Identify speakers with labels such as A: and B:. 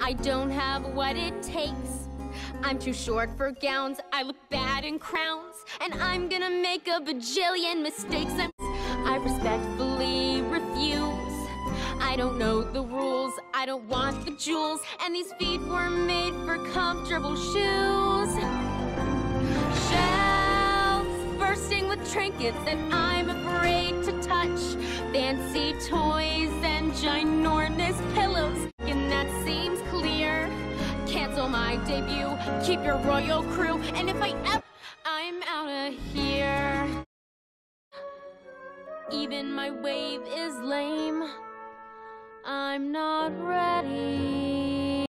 A: I don't have what it takes. I'm too short for gowns, I look bad in crowns, and I'm gonna make a bajillion mistakes. I respectfully refuse. I don't know the rules, I don't want the jewels, and these feet were made for comfortable shoes. Shelves bursting with trinkets that I'm afraid to touch, fancy toys and ginormous pillows, and that seems clear. Cancel my debut, keep your royal crew, and if I'm out of here. Even my wave is lame. I'm not ready.